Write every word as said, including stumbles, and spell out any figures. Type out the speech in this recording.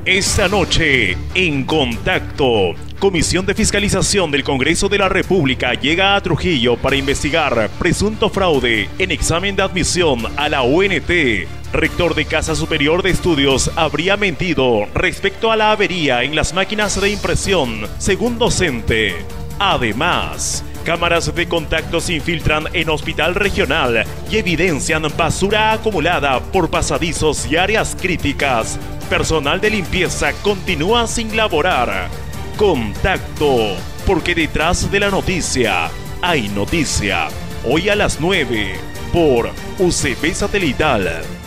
Esta noche, en Contacto, Comisión de Fiscalización del Congreso de la República llega a Trujillo para investigar presunto fraude en examen de admisión a la U N T. Rector de Casa Superior de Estudios habría mentido respecto a la avería en las máquinas de impresión, según docente. Además, cámaras de contacto se infiltran en hospital regional y evidencian basura acumulada por pasadizos y áreas críticas. Personal de limpieza continúa sin laborar. Contacto, porque detrás de la noticia hay noticia. Hoy a las nueve por U C B Satelital.